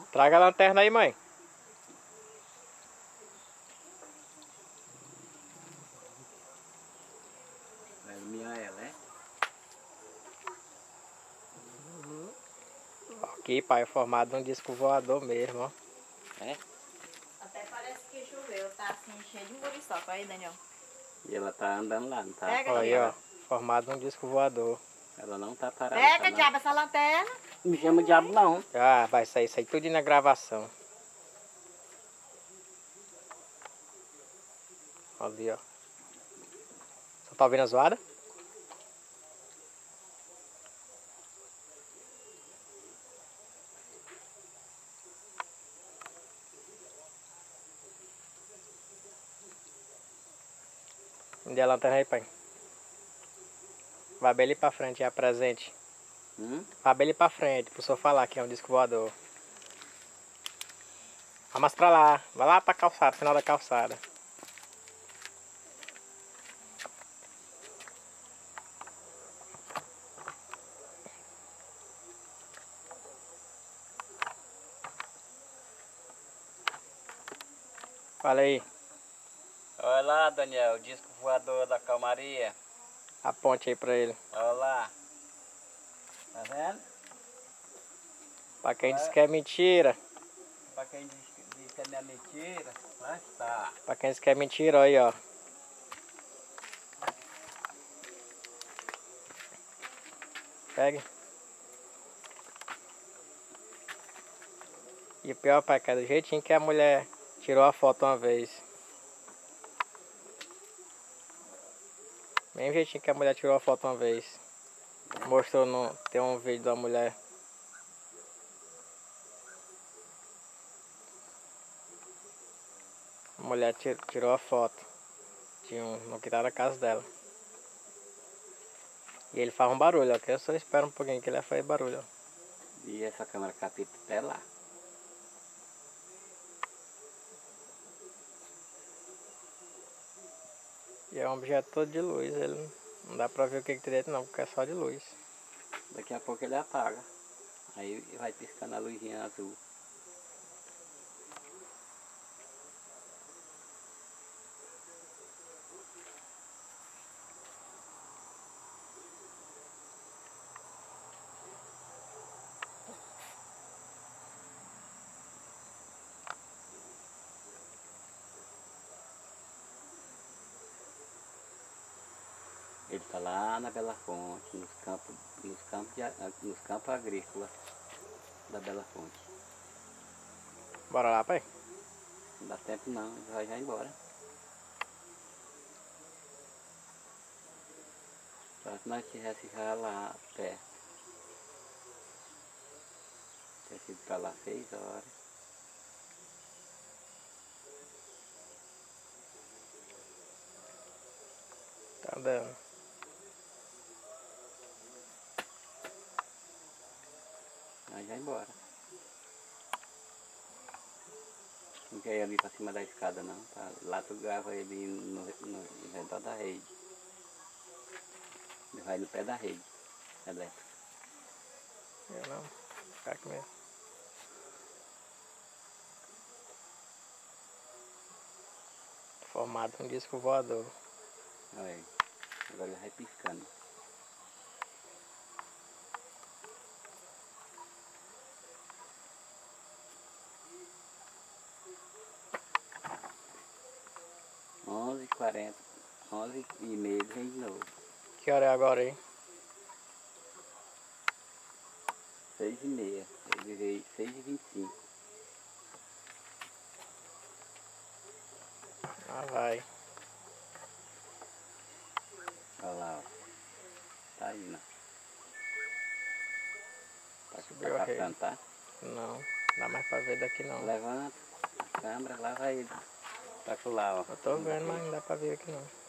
Traga a lanterna aí, mãe. Vai iluminar ela, né? Aqui, pai, é formado num disco voador mesmo, ó. É? Até parece que choveu, tá assim, cheio de muriçoca. Aí, Daniel. E ela tá andando lá, não tá? Pega, Olha aí, Diabo. ó. Formado num disco voador. Ela não tá parada. Pega, tá Diabo, essa lanterna. Não me chama diabo, não. Ah, vai sair isso aí tudo na gravação. Ali, ó. Só tá ouvindo a zoada? Me dê a lanterna aí, pai. Vai bem ali pra frente, é presente. Vai bem ali pra frente, pro senhor falar que é um disco voador. Vai mais pra lá. Vai lá pra calçada, final da calçada. Fala aí. Olha lá, Daniel, o disco voador da calmaria. Aponte aí pra ele. Olha lá. Tá vendo? Pra quem diz que é mentira. Pra quem diz que é minha mentira, mas tá. Pra quem diz que é mentira, olha aí, ó. Pegue. E o pior, pai, que é do jeitinho que a mulher tirou a foto uma vez. Mesmo jeitinho que a mulher tirou a foto uma vez. Mostrou no... Tem um vídeo da mulher. A mulher tirou a foto. De no quintal da casa dela. E ele faz um barulho, ó. Que eu só espero um pouquinho que ele faz barulho, ó. E essa câmera capita até lá. E é um objeto todo de luz. Ele não dá pra ver o que tem dentro não, porque é só de luz. Daqui a pouco ele apaga. Aí vai piscando a luzinha azul. Ele tá lá na Bela Fonte, nos campos agrícolas da Bela Fonte. Bora lá, pai. Não dá tempo não, ele vai já embora. Só se nós tivesse já lá perto. Tivesse ido pra lá 6 horas. Tá dando. Nós já embora. Não quer ir ali pra cima da escada não, tá? Lá tu grava ele no redor da rede. Ele vai no pé da rede elétrica. Eu não. Fica aqui mesmo. Formado um disco voador. Olha aí. Agora ele vai piscando. Onze e 40, 11h30 vem de novo. Que hora é agora aí? 6h30. Ele veio 6h25. Ah, vai. Olha lá, ó. Tá indo. Subiu Tá a rede. passando, tá? Não, dá mais pra ver daqui não. Levanta a câmera, lá vai ele. Tá com lá, ó. Eu tô vendo, mas não dá pra ver aqui não.